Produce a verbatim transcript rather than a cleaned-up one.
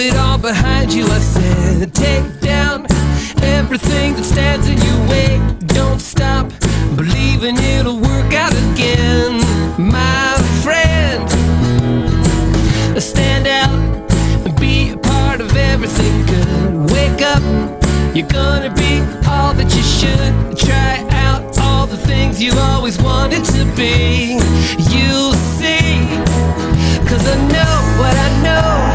it all behind you. I said, take down everything that stands in your way. Don't stop believing it'll work out again, my friend. Stand out and be a part of everything good. Wake up, you're gonna be all that you should. Try out all the things you always wanted to be. You'll see, 'cause I know what I know.